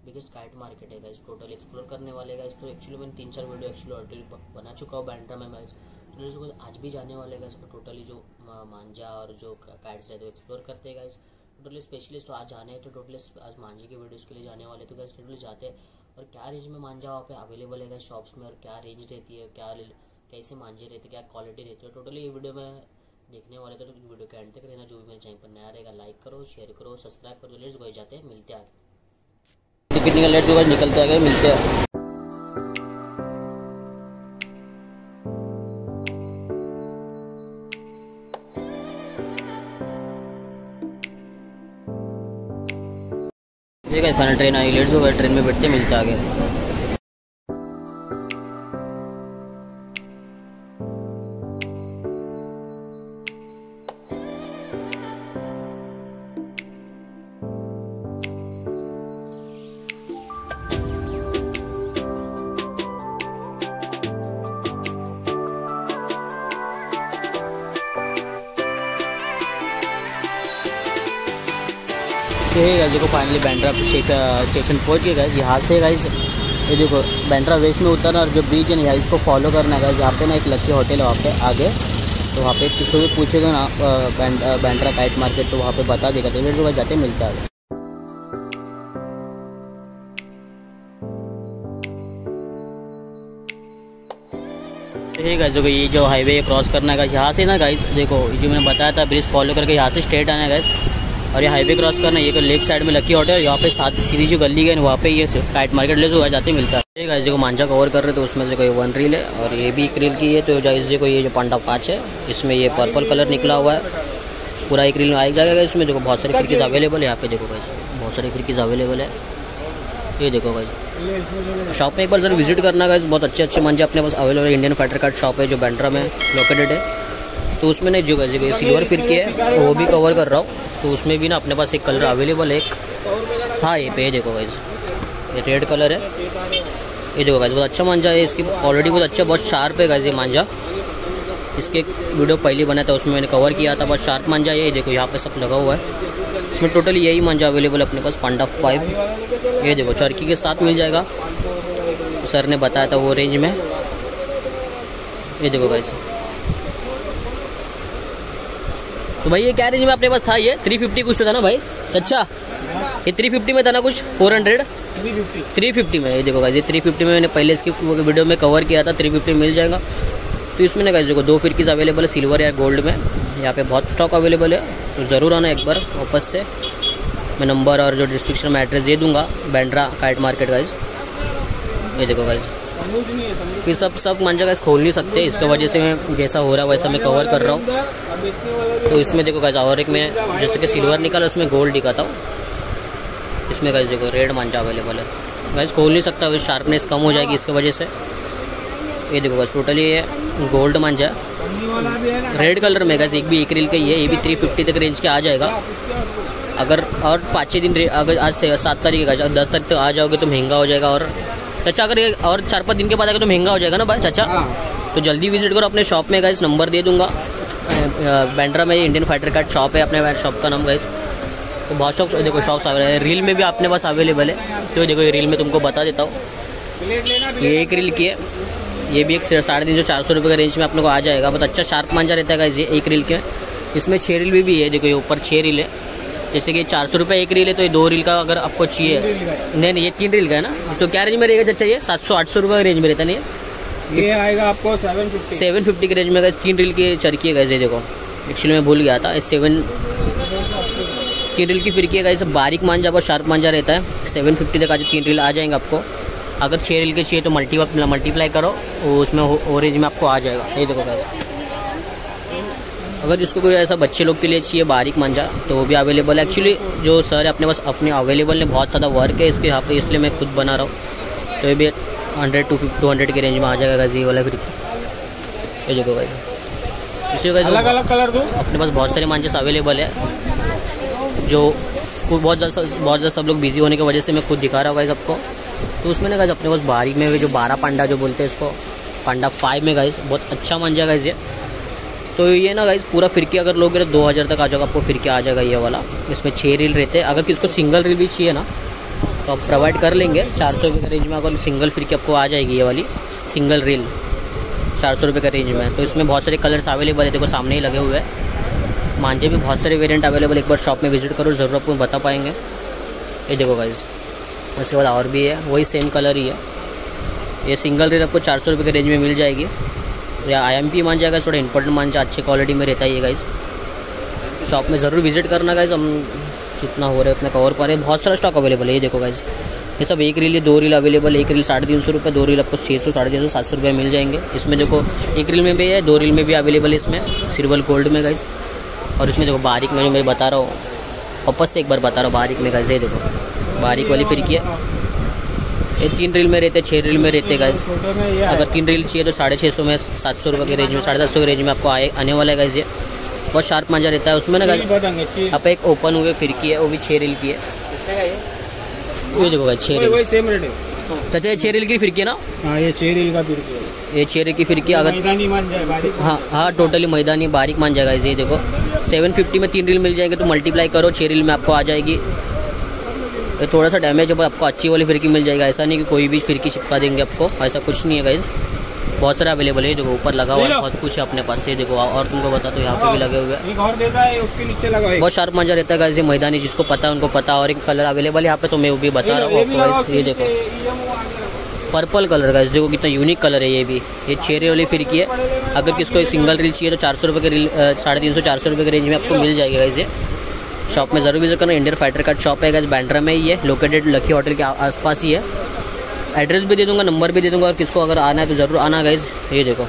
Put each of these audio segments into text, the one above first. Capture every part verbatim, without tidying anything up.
Biggest kite market है guys, total explore करने वाले गाइस। तो एक्चुअली मैंने तीन चार वीडियो एक्चुअली ऑलरेडी बना चुका हूँ बैंड्रा में गाइस। तो इसको आज भी जाने वाले गाइस, टोटली जो मांझा और जो काइट्स है तो एक्सप्लोर करते हैं गाइस। टोटली स्पेशलिस्ट तो आज जाने हैं, तो टोटली आज मांझे के वीडियोज़ के लिए जाने वाले। तो गाइस टोटली जाते हैं और क्या रेंज में मांझा वहाँ पे अवेलेबल है गाइस शॉप्स में, और क्या रेंज रहती है, क्या कैसे मांझे रहते हैं, क्या क्वालिटी रहती है, टोटली ये वीडियो में देखने वाले। तो वीडियो के एंड तक रहना। जो भी मेरे चैनल पर नया रहेगा लाइक करो, शेयर करो, सब्सक्राइब करो। लेट्स गो, जाते हैं, मिलते हैं आगे। टिकट निकल लेट होगा, निकलते आगे, मिलते हैं। ठीक है, फाइनल ट्रेन आई, लेट्स गो, ट्रेन में बैठते मिलते आगे। ठीक है, देखो फाइनली बैंड्रा स्टेशन पहुंच गए गाइस। यहाँ से गाइस ये देखो बैंड्रा वेस्ट में उतरना, और जो ब्रिज है ना इसको फॉलो करना है गाइस। यहाँ पे ना एक लक्की होटल है वहाँ पे आगे, तो वहाँ पे किसी को पूछेगा ना बैंड्रा काइट मार्केट, तो वहाँ पे बता देगा। तो लेट जो जाते मिलता है। ठीक है, देखो ये जो हाईवे क्रॉस करना है यहाँ से ना गाइस, देखो जो मैंने बताया था ब्रिज फॉलो करके यहाँ से स्ट्रेट आना है गाइस, और ये हाईवे क्रॉस करना है। ये लेफ्ट साइड में लकी होटल, यहाँ पे साथ सीधी जो गली गई वहाँ पे ये काइट मार्केट ले जो जाते मिलता है। ठीक है, देखो मांझा कवर कर रहे तो उसमें से कोई वन रील है, और ये भी एक रील की है। तो इस देखो ये जो पांडा पाँच है, इसमें ये पर्पल कलर निकला हुआ है, पूरा एक रील आ जाएगा। इसमें देखो बहुत सारी खिड़कीज़ अवेलेबल है। यहाँ पे देखो गाइस बहुत सारी खिड़कीज़ अवेलेबल है। ये देखो गाइस, शॉप में एक बार जरूर विजिट करना गाइस, बहुत अच्छे अच्छे मांझे अपने पास अवेलेबल है। इंडियन फाइटर कार्ड शॉप है जो बैंड्रा में लोकेटेड है। तो उसमें ना जो गाइस सिल्वर फिरकी है तो वो भी कवर कर रहा हूँ, तो उसमें भी ना अपने पास एक कलर अवेलेबल है एक। हाँ ये पे देखो गाइस, ये रेड कलर है। ये देखो गाइस बहुत अच्छा मांझा है, इसकी ऑलरेडी बहुत अच्छा, बहुत शार्प है गाइस ये मांझा। इसके एक वीडियो पहले बना था, उसमें मैंने कवर किया था, बहुत शार्प मांझा है। ये देखो यहाँ पे सब लगा हुआ है। इसमें टोटली यही मांझा अवेलेबल है अपने पास, पांडा फाइव। ये देखो चरखी के साथ मिल जाएगा, सर ने बताया था वो रेंज में। ये देखो गाइस, तो भाई ये क्या रेंज में अपने पास था? ये थ्री फिफ्टी कुछ तो था ना भाई? अच्छा ये थ्री फिफ्टी में था ना कुछ, फोर हंड्रेड थ्री फिफ्टी में। ये देखो गाइस ये थ्री फिफ्टी में मैंने पहले इसकी वीडियो में कवर किया था, थ्री फिफ्टी मिल जाएगा। तो इसमें ना गाइस देखो दो फिरकीज़ अवेलेबल है, सिल्वर या गोल्ड में। यहाँ पे बहुत स्टॉक अवेलेबल है, तो ज़रूर आना एक बार वापस से। मैं नंबर और जो डिस्क्रिप्शन में एड्रेस दे दूँगा, बैंड्रा काइट मार्केट गाइस। ये देखो गाइस फिर सब सब मांझा गाइस खोल नहीं सकते, इसकी वजह से मैं जैसा हो रहा है वैसा मैं कवर कर रहा हूँ। तो इसमें देखो गाइस और एक में जैसे कि सिल्वर निकाला, उसमें गोल्ड दिखाता हूँ। इसमें गाइस देखो रेड मांझा अवेलेबल है गाइस, खोल नहीं सकता, शार्पनेस कम हो जाएगी इसकी वजह से। ये देखो गाइस टोटली ये गोल्ड मांझा रेड कलर में गाइस, एक भी एक रील का ही है। ये भी थ्री फिफ्टी तक रेंज के आ जाएगा। अगर और पाँच छः दिन, अगर आज से सात तारीख है, दस तारीख तक आ जाओगे तो महंगा हो जाएगा। और चाचा अगर और चार पाँच दिन के बाद आएगा तो महंगा हो जाएगा ना भाई चाचा। तो जल्दी विजिट करो अपने शॉप में गाइस, नंबर दे दूंगा। बैंड्रा में इंडियन फाइटर कार्ड शॉप है, अपने शॉप का नाम गाइस। तो बहुत शॉप देखो शॉप्स अवेलेबल है, रील में भी अपने पास अवेलेबल है। तो देखो ये रील में तुमको बता देता हूँ, ये एक रील की है, ये भी एक साढ़े तीन सौ चार सौ रुपये का रेंज में अपने को आ जाएगा। बहुत अच्छा शार्प मांझा रहता है गाइस ये एक रील के। इसमें छः रील भी, भी है, देखो ये ऊपर छः रील है। जैसे कि चार सौ रुपये एक रील है, तो ये दो रील का अगर आपको चाहिए, नहीं नहीं ये तीन रील का है ना, तो क्या रेंज में रहेगा चाचा? ये सात सौ आठ सौ रुपये का रेंज में रहता नहीं है, ये आएगा आपको सेवन फिफ्टी सेवन फिफ्टी के रेंज में। तीन रील की चरखी है गाइस, देखो एक्चुअली मैं भूल गया था, सेवन तीन रील की फिरकी है गाइस। बारीक मांझा बहुत शार्प मांझा रहता है। सेवन फिफ्टी तक आज तीन रील आ जाएंगे आपको। अगर छः रील के चाहिए तो मल्टी मल्टीप्लाई करो, उसमें वो रेंज में आपको आ जाएगा। ये देखो गाइस, अगर जिसको कोई ऐसा बच्चे लोग के लिए चाहिए बारीक मांझा तो वो भी अवेलेबल है। एक्चुअली जो सर है अपने पास अपने अवेलेबल है, बहुत ज़्यादा वर्क है इसके यहाँ पे, इसलिए मैं खुद बना रहा हूँ। तो ये भी hundred two fifty two hundred के रेंज में आ जाएगा गाइस ये वाला फिरकी। ये देखो गाइस, इसी गाइस अलग अलग कलर दो, अपने पास बहुत सारे मांझे अवेलेबल है, जो बहुत ज़्यादा बहुत ज़्यादा सब लोग बिजी होने की वजह से मैं खुद दिखा रहा हूँ गाइस आपको। तो उसमें ना गाइस अपने पास बारीक में जो बारह पांडा जो बोलते हैं इसको, पांडा फाइव में गाइस बहुत अच्छा मांझा गाइस ये। तो ये ना गाइस पूरा फिरकी अगर लोगे तो दो हज़ार तक आ जाएगा आपको, फिरकी आ जाएगा ये वाला। इसमें छः रील रहते हैं। अगर किसको सिंगल रील भी चाहिए ना तो आप प्रोवाइड कर लेंगे चार सौ रुपये के रेंज में। अगर सिंगल फिरकी आपको आ जाएगी ये वाली सिंगल रील चार सौ रुपये का रेंज में। तो इसमें बहुत सारे कलर्स अवेलेबल है, देखो सामने ही लगे हुए हैं। मांझे भी बहुत सारे वेरिएंट अवेलेबल, एक बार शॉप में विजिट करो, ज़रूर आपको बता पाएंगे। ये देखो गाइस, उसके बाद और भी है, वही सेम कलर ही है। ये सिंगल रील आपको चार सौ रुपये के रेंज में मिल जाएगी। या आई एम पी मांझा गाइस, थोड़ा इंपॉर्टेंट मांझा अच्छी क्वालिटी में रहता है ये गाइस। शॉप में ज़रूर विजिट करना गाइस, हम जितना हो रहा है उतना कवर पा रहे हैं। बहुत सारा स्टॉक अवेलेबल है। ये देखो गाइस, ये सब एक रील, दो रील अवेलेबल। एक रील साढ़े तीन सौ रुपये, दो रील आपको छः सौ साढ़े छः सौ सात सौ रुपये मिल जाएंगे। इसमें देखो एक रील में भी है, दो रील में भी अवेलेबल है इसमें, सिल्वर गोल्ड में गाइस। और इसमें देखो बारीक में जो मैं बता रहा हूँ, वापस से एक बार बता रहा हूँ, बारीक में गाइस ये देखो बारीक वाली फिरकी है। ये तीन रील में रहते, छः रील में रहते गाइस। अगर तीन रील चाहिए तो साढ़े छः सौ में, सात सौ रुपये के रेंज में, साढ़े सात सौ के रेंज में आपको आए आने वाला है गाइस। ये बहुत शार्प मांझा रहता है उसमें ना गाइस। आप एक ओपन हुए फिरकी है, वो भी छः रील की है। ये देखो गाइस छः रील, सेम रेट है। अच्छा ये छः रील की फिरकी है ना? हाँ ये छः रील का फिरकी है। ये छः रील की फिरकी अगर मैदानी मांझा है, बारीक। हाँ हाँ टोटली मैदानी बारीक मांझा गाइस। ये देखो सेवन फिफ्टी में तीन रील मिल जाएंगे, तो मल्टीप्लाई करो छः रील में आपको आ जाएगी। ये थोड़ा सा डैमेज है पर आपको अच्छी वाली फिरकी मिल जाएगी। ऐसा नहीं कि कोई भी फिरकी चिपका देंगे आपको, ऐसा कुछ नहीं है गाइस। बहुत सारे अवेलेबल है, देखो ऊपर लगा हुआ है, बहुत कुछ है अपने पास से। देखो और तुमको बता तो यहाँ पे भी लगे हुए हैं। एक और देता है, उसके नीचे लगा है। बहुत शार्प मांझा रहता है गाइस ये मैदानी, जिसको पता है उनको पता। और एक कलर अवेलेबल है यहाँ पे, तो मैं वो भी बता रहा हूँ आपको गाइस। ये देखो पर्पल कलर गाइस, देखो कितना यूनिक कलर है ये भी। ये छः रील वाली फिरकी है। अगर किसको एक सिंगल रील चाहिए तो चार सौ रुपये के रील, साढ़े तीन सौ चार सौ रुपये के रेंज में आपको मिल जाएगी गाइस। ये शॉप में ज़रूर विजिट करना। इंडियन फाइटर कार्ड शॉप है गाइस, बैंड्रा में ही है, लोकेटेड लकी होटल के आसपास ही है। एड्रेस भी दे दूंगा, नंबर भी दे दूंगा, और किसको अगर आना है तो ज़रूर आना गाइस। ये देखो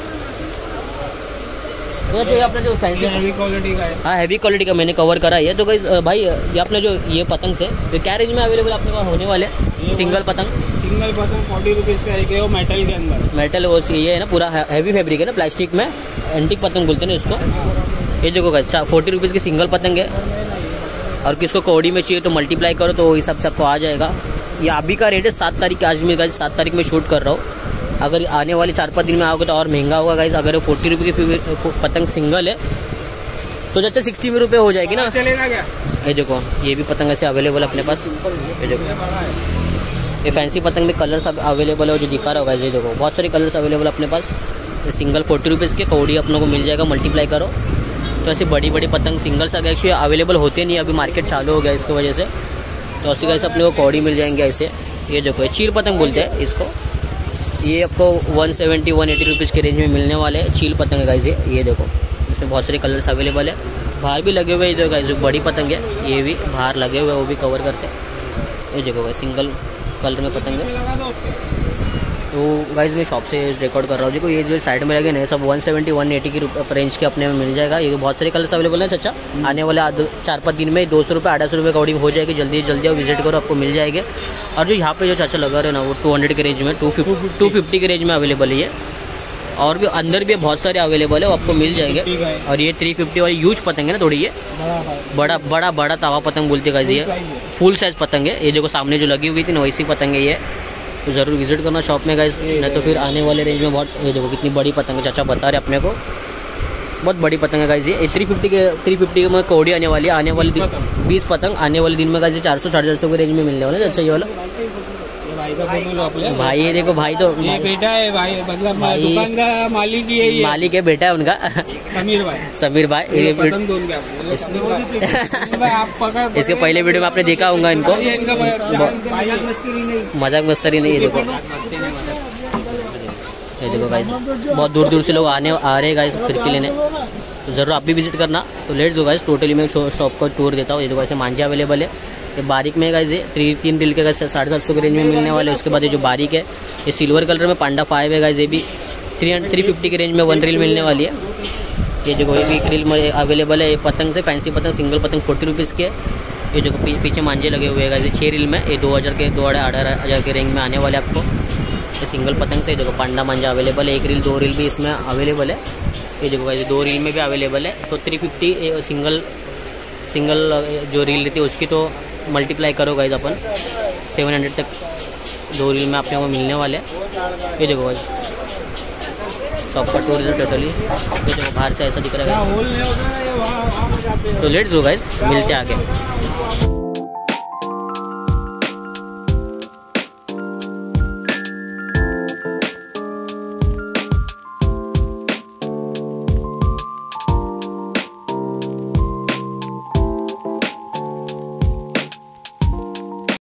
तो जो आपने जो फैंसी हैवी क्वालिटी का है। हाँ हैवी क्वालिटी का मैंने कवर करा है। तो गाइस भाई ये आपने जो ये पतंग से तो क्या रेंज में अवेलेबल अपने पास होने वाले? सिंगल पतंग सिंगल पतंग फोर्टी रुपीज़ का एक है, वो मेटल के अंदर। मेटल वो ये है ना, पूरा हैवी फैब्रिक है ना, प्लास्टिक में, एंटीक पतंग बोलते हैं ना इसको। ये देखो गाइस फोर्टी रुपीज़ की सिंगल पतंग है। और किसको कौड़ी में चाहिए तो मल्टीप्लाई करो तो हिसाब से आपको आ जाएगा। ये अभी का रेट है सात तारीख के, आज में गाइस सात तारीख में शूट कर रहा हूँ। अगर आने वाले चार पाँच दिन में आओगे तो और महंगा होगा गाइस। अगर फोर्टी रुपये की पतंग सिंगल है तो अच्छा सिक्सटी में रुपये हो जाएगी ना, चलेगा क्या? ये देखो ये भी पतंग ऐसे अवेलेबल अपने पास। ये देखो ये फैंसी पतंग में कलर्स अवेलेबल है, जो दिखा रहा होगा। ये देखो बहुत सारे कलर्स अवेलेबल अपने पास। ये सिंगल फोर्टी रुपीज़ के कौड़ी अपने को मिल जाएगा, मल्टीप्लाई करो तो ऐसी बड़ी बड़ी पतंग सिंगल्स अगर एक्चुअली अवेलेबल होते नहीं, अभी मार्केट चालू हो गया इसकी वजह से। तो ऐसे कैसे अपने को कौड़ी मिल जाएंगे ऐसे। ये देखो ये चील पतंग बोलते हैं इसको। ये आपको one seventy one eighty rupees के रेंज में मिलने वाले हैं। चील पतंग है गाइस ये। ये देखो इसमें बहुत सारे कलर्स अवेलेबल है, बाहर भी लगे हुए हैं। ये देखो गाइस बड़ी पतंग है, ये भी बाहर लगे हुए हैं, वो भी कवर करते हैं। ये देखो गाइस सिंगल कलर में पतंग है। तो गाइस मैं शॉप से रिकॉर्ड कर रहा हूँ। देखो ये जो साइड में लगे ना सब वन सेवेंटी वन एटी की रेंज के अपने में मिल जाएगा। ये बहुत सारे कलर्स अवेलेबल हैं चाचा। आने वाले चार पाँच दिन में दो सौ रुपये आठ सौ रुपये कौड़ी हो जाएगी। जल्दी जल्दी आप विजिट करो, आपको मिल जाएंगे। और जो यहाँ पे जो चाचा लगा रहे हैं ना वो टू हंड्रेड के रेंज में, टू फिफ्टी टू फिफ्टी के रेंज में अवेलेबल है ये। और भी अंदर भी बहुत सारे अवेलेबल है, वो आपको मिल जाएंगे। और ये थ्री फिफ्टी वाली यूज पतंग है ना, थोड़ी ये बड़ा बड़ा बड़ा तावा पतंग बोलते हैं गाइस। ये फुल साइज़ पतंग है। ये देखो सामने जो लगी हुई थी ना वैसी पतंग है ये। तो ज़रूर विजिट करना शॉप में गाइस, नहीं तो फिर आने वाले रेंज में बहुत। ये देखो कितनी बड़ी पतंग है, चाचा बता रहे अपने को, बहुत बड़ी पतंग है गाइस ये। थ्री फिफ्टी के थ्री फिफ्टी में कौड़ी आने वाली है। आने वाले दिन बीस पतंग आने वाले दिन में गाइस चार सौ साढ़े चार सौ के रेंज में मिलने वाला है। अच्छा ये वाला भाई, ये देखो भाई तो ये बेटा है भाई, मतलब दुकान का मालिक ही है ये। मालिक है बेटा है उनका समीर भाई। समीर भाई ये पतंग दूं क्या आप पकड़। इसके पहले वीडियो में आपने देखा होगा इनको, मजाक मस्ती नहीं। ये देखो ये देखो गाइस बहुत दूर दूर से लोग आने आ रहे हैं गाइस फिरकी लेने, तो ज़रूर आप भी विजिट करना। तो लेट्स गो गाइस, टोटली मैं शॉप का टूर देता हूँ। ये देखो ऐसे मांझे अवेलेबल है। ये बारीक में गाइस ये थ्री तीन रील के गाइस साढ़े सात सौ के रेंज में मिलने वाले। उसके बाद ये जो बारीक है ये सिल्वर कलर में पांडा फाइव है गाइस। ये भी थ्री हंड्रेड थ्री फिफ्टी के रेंज में वन रील मिलने वाली है। ये देखो ये भी एक रील में अवेलेबल है। ये पतंग से फैंसी पतंग सिंगल पतंग फोर्टी रुपीज़ के। ये देखो पी, पीछे मांझे लगे हुए हैं गाइस। ये छः रील में ये दो हज़ार के दो अठारह हज़ार के रेंज में आने वाले आपको। ये सिंगल पतंग से देखो पांडा मांझा अवेलेबल है। एक रील दो रील भी इसमें अवेलेबल है। ये देखो गाइस दो रील में भी अवेलेबल है। तो थ्री फिफ्टी सिंगल सिंगल जो रील रहती है उसकी तो मल्टीप्लाई करो गाइस अपन सेवन हंड्रेड तक दो रील में आपने को मिलने वाले हैं। ये देखो गाइस शॉप का टूर है टोटली। ये देखो बाहर से ऐसा दिख रहा है गाइस। तो लेट्स गो गाइस, मिलते हैं आगे।